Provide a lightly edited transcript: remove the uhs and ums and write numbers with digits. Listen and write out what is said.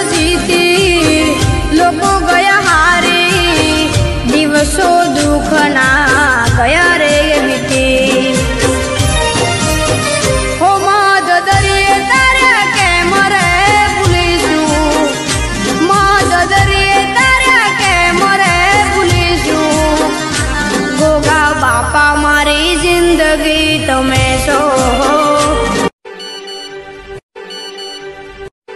जीती लोको गया हारी दिवसो दुखना गया रे बीती हो मद दरिये तारे के मरे पुलिसू मद दरिये तारे के मरे पुलिसू गोगा बापा मारी जिंदगी तुम्हें सो